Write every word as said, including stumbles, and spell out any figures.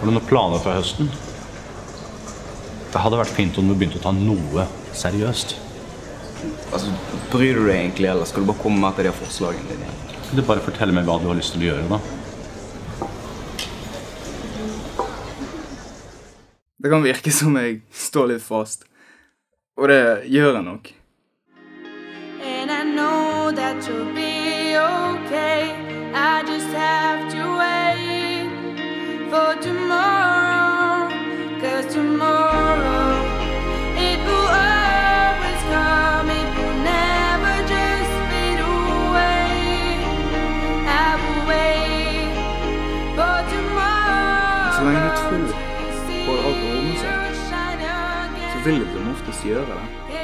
Har du noen planer for høsten? Det hadde vært fint om du begynte å ta noe seriøst. Altså, bryr du deg egentlig, eller skal du bare komme med til de forslagene dine? Kan du bare fortelle meg hva du har lyst til å gjøre da? Det kan virke som jeg står litt fast. Og det gjør jeg nok. And I know that you'll be okay. I just have to wait for tomorrow. Cause tomorrow it will always come. It will never just fade away. I will wait for tomorrow. Så lenge du tror på at alt ordner seg, så vil det som oftest gjøre det.